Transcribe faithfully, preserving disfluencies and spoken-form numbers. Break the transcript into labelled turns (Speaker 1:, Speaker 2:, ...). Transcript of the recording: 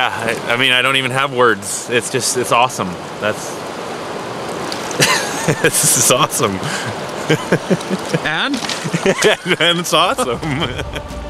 Speaker 1: yeah, I, I mean, I don't even have words. It's just, it's awesome. That's, this is awesome.
Speaker 2: And?
Speaker 1: And it's awesome.